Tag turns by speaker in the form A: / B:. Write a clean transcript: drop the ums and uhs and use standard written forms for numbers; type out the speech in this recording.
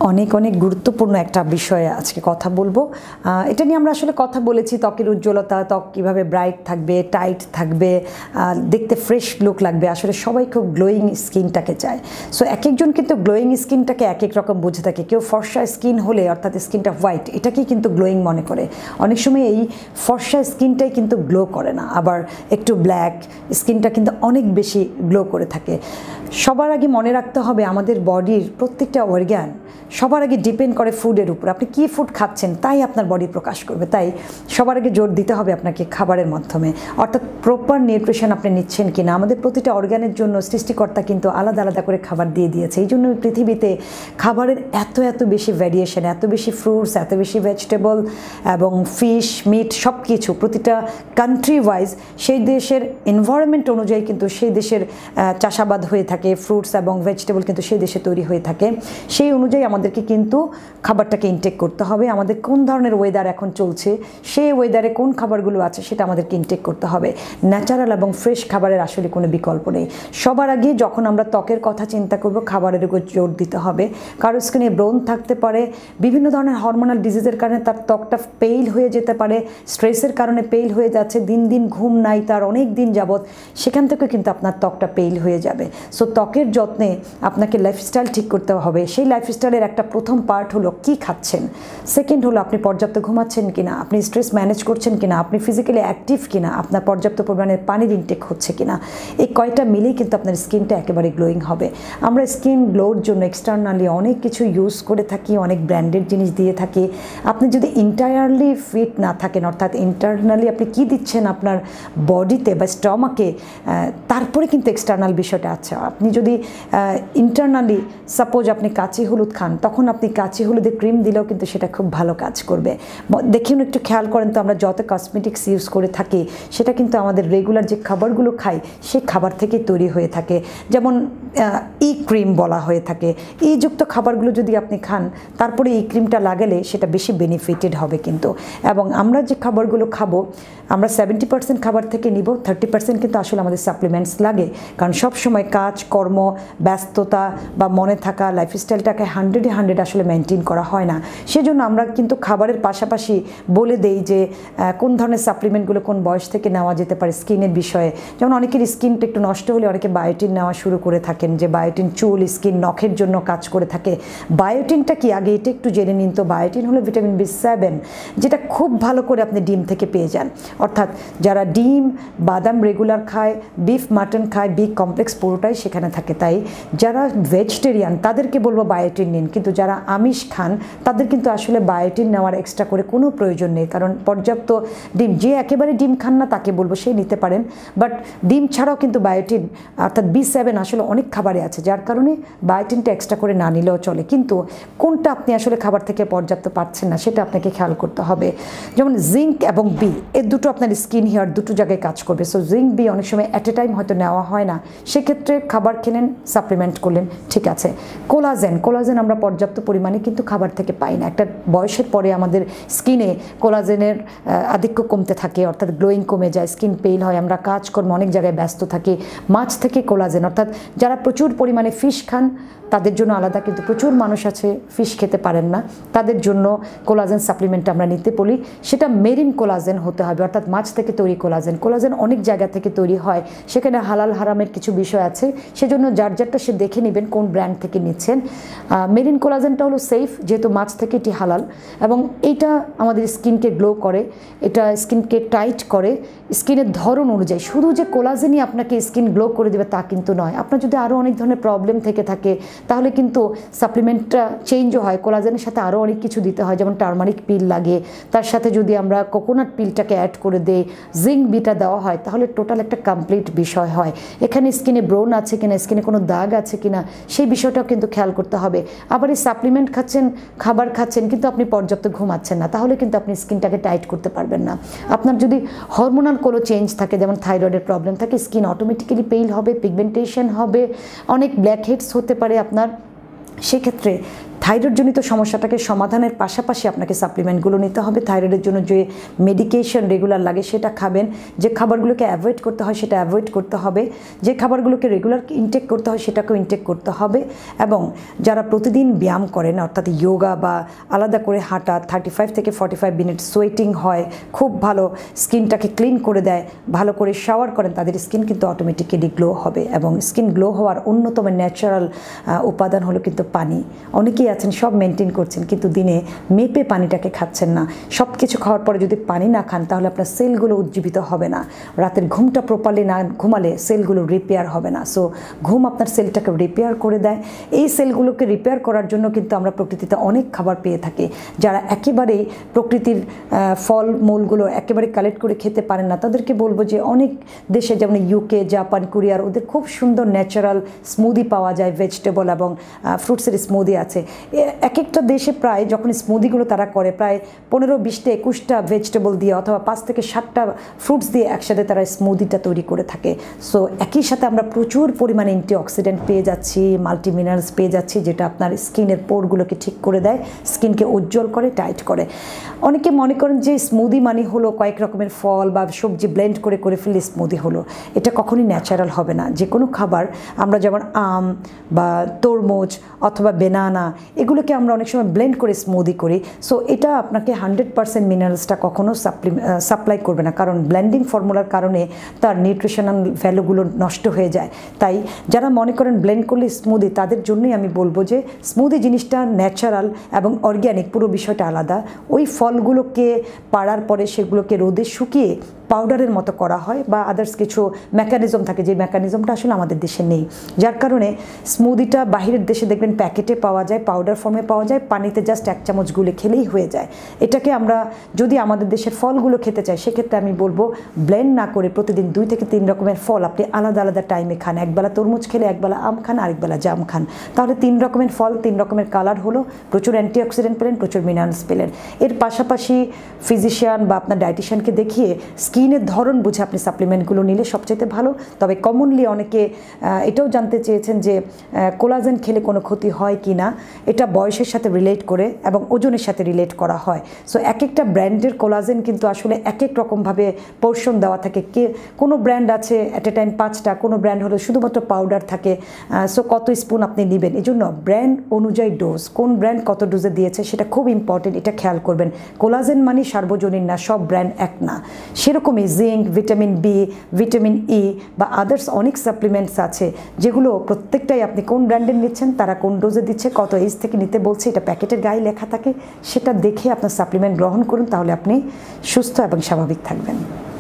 A: অনেক অনেক গুরুত্বপূর্ণ একটা বিষয়ে আজকে কথা বলবো। এটা নিয়ে আমরা আসলে কথা বলেছি, ত্বকের উজ্জ্বলতা, ত্বক কীভাবে ব্রাইট থাকবে, টাইট থাকবে, দেখতে ফ্রেশ লুক লাগবে। আসলে সবাই খুব গ্লোয়িং স্কিনটাকে চায়। সো এক একজন কিন্তু গ্লোয়িং স্কিনটাকে এক এক রকম বুঝে থাকে। কেউ ফর্সা স্কিন হলে, অর্থাৎ স্কিনটা হোয়াইট, এটাকেই কিন্তু গ্লোয়িং মনে করে। অনেক সময় এই ফর্সা স্কিনটাই কিন্তু গ্লো করে না, আবার একটু ব্ল্যাক স্কিনটা কিন্তু অনেক বেশি গ্লো করে থাকে। সবার আগে মনে রাখতে হবে আমাদের বডির প্রত্যেকটা অর্গান সবার আগে ডিপেন্ড করে ফুডের উপর। আপনি কী ফুড খাচ্ছেন তাই আপনার বডি প্রকাশ করবে। তাই সবার আগে জোর দিতে হবে আপনাকে খাবারের মাধ্যমে, অর্থাৎ প্রপার নিউট্রিশন আপনি নিচ্ছেন কিনা। আমাদের প্রতিটা অর্গানের জন্য সৃষ্টিকর্তা কিন্তু আলাদা আলাদা করে খাবার দিয়ে দিয়েছে। এই জন্য পৃথিবীতে খাবারের এত এত বেশি ভ্যারিয়েশন, এত বেশি ফ্রুটস, এত বেশি ভেজিটেবল এবং ফিশ, মিট, সব কিছু প্রতিটা কান্ট্রি ওয়াইজ সেই দেশের এনভায়রনমেন্ট অনুযায়ী কিন্তু সেই দেশের চাষাবাদ হয়ে থাকে। ফ্রুটস এবং ভেজিটেবল কিন্তু সেই দেশে তৈরি হয়ে থাকে। সেই অনুযায়ী আমাদেরকে কিন্তু খাবারটাকে ইনটেক করতে হবে। আমাদের কোন ধরনের ওয়েদার এখন চলছে, সেই ওয়েদারে কোন খাবারগুলো আছে সেটা আমাদেরকে ইনটেক করতে হবে। ন্যাচারাল এবং ফ্রেশ খাবারের আসলে কোনো বিকল্প নেই। সবার আগে যখন আমরা ত্বকের কথা চিন্তা করব, খাবারের উপর জোর দিতে হবে। কারো স্কিনে ব্রণ থাকতে পারে, বিভিন্ন ধরনের হরমোনাল ডিজিজের কারণে তার ত্বকটা পেইল হয়ে যেতে পারে, স্ট্রেসের কারণে পেইল হয়ে যাচ্ছে, দিন দিন ঘুম নাই তার অনেক দিন যাবৎ, সেখান থেকে কিন্তু আপনার ত্বকটা পেইল হয়ে যাবে। সো ত্বকের যত্নে আপনাকে লাইফস্টাইল ঠিক করতে হবে। সেই লাইফস্টাইলের একটা প্রথম পার্ট হলো কি খাচ্ছেন, সেকেন্ড হলো আপনি পর্যাপ্ত ঘুমাচ্ছেন কিনা, আপনি স্ট্রেস ম্যানেজ করছেন কিনা, আপনি ফিজিক্যালি অ্যাক্টিভ কিনা, আপনার পর্যাপ্ত পরিমাণের পানির ইনটেক হচ্ছে কিনা। এই কয়টা মিলেই কিন্তু আপনার স্কিনটা একেবারে গ্লোয়িং হবে। আমরা স্কিন গ্লোর জন্য এক্সটার্নালি অনেক কিছু ইউজ করে থাকি, অনেক ব্র্যান্ডেড জিনিস দিয়ে থাকি। আপনি যদি ইন্টায়ারলি ফিট না থাকেন, অর্থাৎ ইন্টারনালি আপনি কি দিচ্ছেন আপনার বডিতে বা স্টমাকে, তারপরে কিন্তু এক্সটার্নাল বিষয়টা আছে। আপনি যদি ইন্টারনালি সাপোজ আপনি কাঁচি হলুদ খান, তখন আপনি কাঁচি হলুদের ক্রিম দিলেও কিন্তু সেটা খুব ভালো কাজ করবে। দেখুন, একটু খেয়াল করেন তো, আমরা যত কসমেটিক্স ইউজ করে থাকি সেটা কিন্তু আমাদের রেগুলার যে খাবারগুলো খাই সেই খাবার থেকে তৈরি হয়ে থাকে। যেমন ই ক্রিম বলা হয়ে থাকে। যুক্ত খাবারগুলো যদি আপনি খান, তারপরে এই ক্রিমটা লাগালে সেটা বেশি বেনিফিটেড হবে কিন্তু। এবং আমরা যে খাবারগুলো খাবো, আমরা 70% খাবার থেকে নিব, 30% কিন্তু আসলে আমাদের সাপ্লিমেন্টস লাগে। কারণ সব সময় কাজ, কর্ম, ব্যস্ততা বা মনে থাকা লাইফস্টাইলটাকে 100-100 আসলে মেনটেন করা হয় না। সেজন্য আমরা কিন্তু খাবারের পাশাপাশি বলে দেই যে কোন ধরনের সাপ্লিমেন্টগুলো কোন বয়স থেকে নেওয়া যেতে পারে স্কিনের বিষয়ে। যেমন অনেকের স্কিনটা একটু নষ্ট হলে অনেকে বায়োটিন নেওয়া শুরু করে থাকেন, যে বায়োটিন চুল, স্কিন, নখের জন্য কাজ করে থাকে। বায়োটিনটা কি আগে এটা একটু জেনে নিন তো। বায়োটিন হলো ভিটামিন B7, যেটা খুব ভালো করে আপনি ডিম থেকে পেয়ে যান। অর্থাৎ যারা ডিম, বাদাম রেগুলার খায়, বিফ, মাটন খায়, বি কমপ্লেক্স পুরোটাই সেখানে থাকে। তাই যারা ভেজিটেরিয়ান তাদেরকে বলবো বায়োটিন নিন, কিন্তু যারা আমিষ খান তাদের কিন্তু আসলে বায়োটিন নেওয়ার এক্সট্রা করে কোনো প্রয়োজন নেই। কারণ পর্যাপ্ত ডিম, যে একেবারে ডিম খান না তাকে বলবো সেই নিতে পারেন। বাট ডিম ছাড়াও কিন্তু বায়োটিন অর্থাৎ B7 আসলে অনেক খাবারে আছে, যার কারণে বায়োটিনটা এক্সট্রা করে না নিলেও চলে। কিন্তু কোনটা আপনি আসলে খাবার থেকে পর্যাপ্ত পাচ্ছেন না সেটা আপনাকে খেয়াল করতে হবে। যেমন জিঙ্ক এবং বি, এই দুটো আপনার স্কিন, হেয়ার দুটো জায়গায় কাজ করবে। সো জিঙ্ক, বি অনেক সময় অ্যাট এ টাইম হয়তো নেওয়া হয় না, সেক্ষেত্রে খাবার খেলেন, সাপ্লিমেন্ট করলেন, ঠিক আছে। কোলাজেন আমরা পর্যাপ্ত পরিমাণে কিন্তু খাবার থেকে পাই না। একটা বয়সের পরে আমাদের স্কিনে কোলাজেনের আধিক্য কমতে থাকে, অর্থাৎ গ্লোয়িং কমে যায়, স্কিন পেইল হয়, আমরা কাজকর্ম অনেক জায়গায় ব্যস্ত থাকি। মাছ থেকে কোলাজেন, অর্থাৎ যারা প্রচুর পরিমাণে ফিশ খান তাদের জন্য আলাদা, কিন্তু প্রচুর মানুষ আছে ফিশ খেতে পারেন না, তাদের জন্য কোলাজেন সাপ্লিমেন্ট আমরা নিতে বলি। সেটা মেরিন কোলাজেন হতে হবে, অর্থাৎ মাছ থেকে তৈরি কোলাজেন। কোলাজেন অনেক জায়গা থেকে তৈরি হয়, সেখানে হালাল হারামের কিছু বিষয় আছে, সেজন্য যার যারটা সে দেখে নেবেন কোন ব্র্যান্ড থেকে নিচ্ছেন। মেরিন কোলাজেনটা হলো সেফ, যেহেতু মাছ থেকে এটি হালাল, এবং এইটা আমাদের স্কিনকে গ্লো করে, এটা স্কিনকে টাইট করে স্কিনের ধরন অনুযায়ী। শুধু যে কোলাজেনই আপনাকে স্কিন গ্লো করে দেবে তা কিন্তু নয়। আপনার যদি আরও অনেক ধরনের প্রবলেম থেকে থাকে তাহলে কিন্তু সাপ্লিমেন্টটা চেঞ্জও হয়। কোলাজেনের সাথে আরও অনেক কিছু দিতে হয়, যেমন টার্মারিক পিল লাগে, তার সাথে যদি আমরা কোকোনাট পিলটাকে অ্যাড করে দেই, জিঙ্ক বিটা দেওয়া হয়, তাহলে টোটাল একটা কমপ্লিট বিষয় হয়। এখানে স্কিনে ব্রণ আছে কিনা, স্কিনে কোনো দাগ আছে কিনা, সেই বিষয়টাও কিন্তু খেয়াল করতে হবে। আবার এই সাপ্লিমেন্ট খাচ্ছেন, খাবার খাচ্ছেন, কিন্তু আপনি পর্যাপ্ত ঘুমাচ্ছেন না, তাহলে কিন্তু আপনি স্কিনটাকে টাইট করতে পারবেন না। আপনার যদি হরমোনাল কোনো চেঞ্জ থাকে, যেমন থাইরয়েডের প্রবলেম থাকে, স্কিন অটোমেটিক্যালি পেইল হবে, পিগমেন্টেশন হবে, অনেক ব্ল্যাক হেডস হতে পারে আপনার। সেক্ষেত্রে থাইরয়েডজনিত সমস্যাটাকে সমাধানের পাশাপাশি আপনাকে সাপ্লিমেন্টগুলো নিতে হবে। থাইরয়েডের জন্য যে মেডিকেশন রেগুলার লাগে সেটা খাবেন, যে খাবারগুলোকে অ্যাভয়েড করতে হয় সেটা অ্যাভয়েড করতে হবে, যে খাবারগুলোকে রেগুলার ইনটেক করতে হয় সেটাকেও ইনটেক করতে হবে। এবং যারা প্রতিদিন ব্যায়াম করেন অর্থাৎ যোগা বা আলাদা করে হাঁটা 35 থেকে 45 মিনিট সোয়েটিং হয়, খুব ভালো স্কিনটাকে ক্লিন করে দেয়, ভালো করে শাওয়ার করেন, তাদের স্কিন কিন্তু অটোমেটিক্যালি গ্লো হবে। এবং স্কিন গ্লো হওয়ার অন্যতম ন্যাচারাল উপাদান হলো কিন্তু পানি। অনেকেই আছেন সব মেনটেন করছেন কিন্তু দিনে মেপে পানিটাকে খাচ্ছেন না। সব কিছু খাওয়ার পরে যদি পানি না খান তাহলে আপনার সেলগুলো উজ্জীবিত হবে না, রাতের ঘুমটা প্রপারলি না ঘুমালে সেলগুলো রিপেয়ার হবে না। সো ঘুম আপনার সেলটাকে রিপেয়ার করে দেয়। এই সেলগুলোকে রিপেয়ার করার জন্য কিন্তু আমরা প্রকৃতিতে অনেক খাবার পেয়ে থাকি। যারা একেবারেই প্রকৃতির ফল মূলগুলো একেবারে কালেক্ট করে খেতে পারেন না তাদেরকে বলবো যে অনেক দেশে যেমন ইউকে, জাপান, কোরিয়ার ওদের খুব সুন্দর ন্যাচারাল স্মুদি পাওয়া যায়, ভেজিটেবল এবং ফ্রুটসের স্মুদি আছে। এক একটা দেশে প্রায় যখন স্মুদিগুলো তারা করে প্রায় 15, 20টা, 21টা ভেজিটেবল দিয়ে অথবা 5 থেকে 7টা ফ্রুটস দিয়ে একসাথে তারা স্মুদিটা তৈরি করে থাকে। সো একই সাথে আমরা প্রচুর পরিমাণে অ্যান্টিঅক্সিডেন্ট পেয়ে যাচ্ছি, মাল্টি মিনারেলস পেয়ে যাচ্ছি, যেটা আপনার স্কিনের পোরগুলোকে ঠিক করে দেয়, স্কিনকে উজ্জ্বল করে, টাইট করে। অনেকে মনে করেন যে স্মুদি মানে হলো কয়েক রকমের ফল বা সবজি ব্লেন্ড করে ফেললে স্মুদি হলো। এটা কখনই ন্যাচারাল হবে না। যে কোনো খাবার আমরা যেমন আম বা তরমুজ অথবা বেনানা এগুলোকে আমরা অনেক সময় ব্লেন্ড করে স্মুদি করি। সো এটা আপনাকে 100% মিনারেলসটা কখনো সাপ্লাই করবে না, কারণ ব্লেন্ডিং ফর্মুলার কারণে তার নিউট্রিশনাল ভ্যালুগুলো নষ্ট হয়ে যায়। তাই যারা মনে করেন ব্লেন্ড করলে স্মুদি, তাদের জন্যই আমি বলবো যে স্মুদি জিনিসটা ন্যাচারাল এবং অর্গ্যানিক, পুরো বিষয়টা আলাদা। ওই ফলগুলোকে পাড়ার পরে সেগুলোকে রোদে শুকিয়ে পাউডারের মতো করা হয় বা আদার্স কিছু মেকানিজম থাকে, যে মেকানিজমটা আসলে আমাদের দেশে নেই। যার কারণে স্মুদিটা বাহিরের দেশে দেখবেন প্যাকেটে পাওয়া যায়, পাউডার ফর্মে পাওয়া যায়, পানিতে জাস্ট 1 চামচ গুলে খেলেই হয়ে যায়। এটাকে আমরা যদি আমাদের দেশের ফলগুলো খেতে চাই সেক্ষেত্রে আমি বলবো ব্লেন্ড না করে প্রতিদিন 2 থেকে 3 রকমের ফল আপনি আলাদা আলাদা টাইমে খান। একবেলা তরমুজ খেলে একবেলা আম খান, আরেকবেলা জাম খান, তাহলে 3 রকমের ফল, 3 রকমের কালার হলো, প্রচুর অ্যান্টিঅক্সিডেন্ট পেলেন, প্রচুর মিনারেলস পেলেন। এর পাশাপাশি ফিজিশিয়ান বা আপনার ডায়েটিশিয়ানকে দেখিয়ে স্কিনের ধরন বুঝে আপনি সাপ্লিমেন্টগুলো নিলে সবচেয়ে ভালো। তবে কমনলি অনেকে এটাও জানতে চেয়েছেন যে কোলাজেন খেলে কোনো ক্ষতি হয় কি না। এটা বয়সের সাথে রিলেট করে এবং ওজনের সাথে রিলেট করা হয়। সো এক একটা ব্র্যান্ডের কোলাজেন কিন্তু আসলে এক এক রকমভাবে পোর্শন দেওয়া থাকে। কোনো ব্র্যান্ড আছে অ্যাট এ টাইম 5টা, কোনো ব্র্যান্ড হলো শুধুমাত্র পাউডার থাকে। সো কত স্পুন আপনি নেবেন, এই জন্য ব্র্যান্ড অনুযায়ী ডোজ, কোন ব্র্যান্ড কত ডোজে দিয়েছে সেটা খুব ইম্পর্টেন্ট, এটা খেয়াল করবেন। কোলাজেন মানে সার্বজনীন না, সব ব্র্যান্ড এক না। সেরকমই zinc, vitamin B, vitamin E বা আদার্স অনেক সাপ্লিমেন্টস আছে যেগুলো প্রত্যেকটাই আপনি কোন ব্র্যান্ডের নিচ্ছেন, তারা কোন ডোজে দিচ্ছে, কত এজ থেকে নিতে বলছে, এটা প্যাকেটের গায়ে লেখা থাকে, সেটা দেখে আপনার সাপ্লিমেন্ট গ্রহণ করুন, তাহলে আপনি সুস্থ এবং স্বাভাবিক থাকবেন।